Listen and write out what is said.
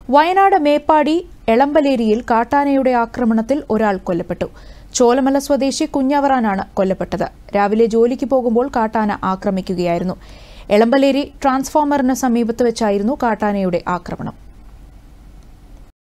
വയനാട് മേപ്പാടി എളമ്പലേരിയിൽ കാട്ടാനയുടെ ആക്രമണത്തിൽ ഒരാൾ കൊല്ലപ്പെട്ടു. ചോലമല സ്വദേശി കുഞ്ഞവറാനാണ് കൊല്ലപ്പെട്ടത്. രാവിലെ ജോലിക്ക് പോകുമ്പോൾ കാട്ടാന ആക്രമിക്കുകയായിരുന്നു. എളമ്പലേരി ട്രാൻസ്ഫോമറിന് സമീപത്ത് വെച്ചായിരുന്നു കാട്ടാനയുടെ ആക്രമണം.